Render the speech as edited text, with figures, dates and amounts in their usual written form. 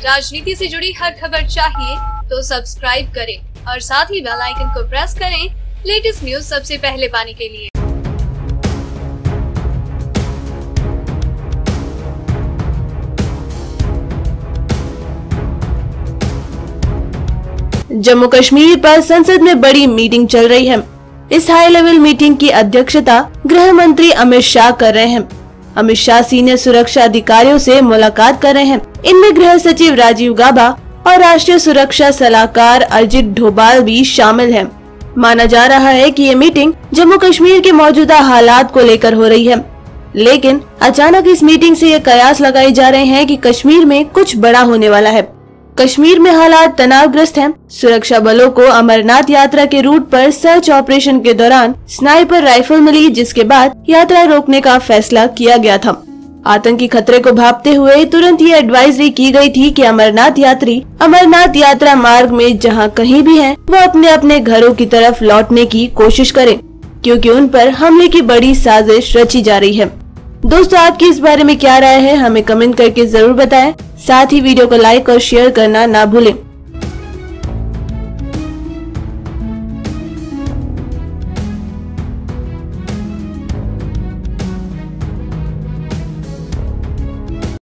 राजनीति से जुड़ी हर खबर चाहिए तो सब्सक्राइब करें और साथ ही बेल आइकन को प्रेस करें लेटेस्ट न्यूज सबसे पहले पाने के लिए। जम्मू कश्मीर पर संसद में बड़ी मीटिंग चल रही है। इस हाई लेवल मीटिंग की अध्यक्षता गृह मंत्री अमित शाह कर रहे हैं। अमित शाह सीनियर सुरक्षा अधिकारियों से मुलाकात कर रहे हैं। इनमें गृह सचिव राजीव गाबा और राष्ट्रीय सुरक्षा सलाहकार अजित डोभाल भी शामिल हैं। माना जा रहा है कि ये मीटिंग जम्मू कश्मीर के मौजूदा हालात को लेकर हो रही है, लेकिन अचानक इस मीटिंग से ये कयास लगाए जा रहे हैं कि कश्मीर में कुछ बड़ा होने वाला है। कश्मीर में हालात तनावग्रस्त हैं। सुरक्षा बलों को अमरनाथ यात्रा के रूट पर सर्च ऑपरेशन के दौरान स्नाइपर राइफल मिली, जिसके बाद यात्रा रोकने का फैसला किया गया था। आतंकी खतरे को भांपते हुए तुरंत ये एडवाइजरी की गई थी कि अमरनाथ यात्री अमरनाथ यात्रा मार्ग में जहां कहीं भी हैं, वो अपने अपने घरों की तरफ लौटने की कोशिश करें, क्योंकि उन पर हमले की बड़ी साजिश रची जा रही है। दोस्तों, आपकी इस बारे में क्या राय है, हमें कमेंट करके जरूर बताएं। साथ ही वीडियो को लाइक और शेयर करना ना भूलें।